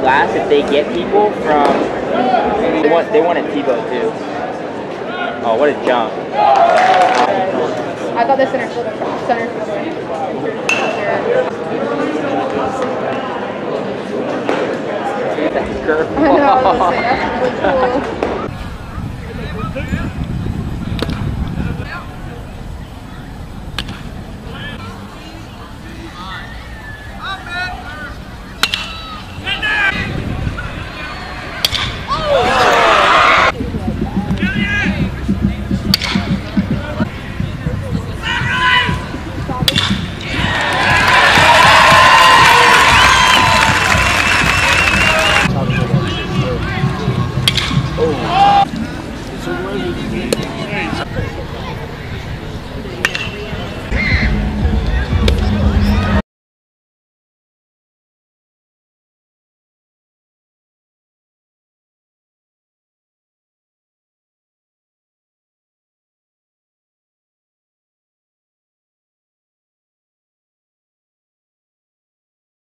glass if they get people from. They want a Tebow too. Oh, what a jump! I thought the center fielder. That's curve. I know. I was gonna say, that's really cool. Oh.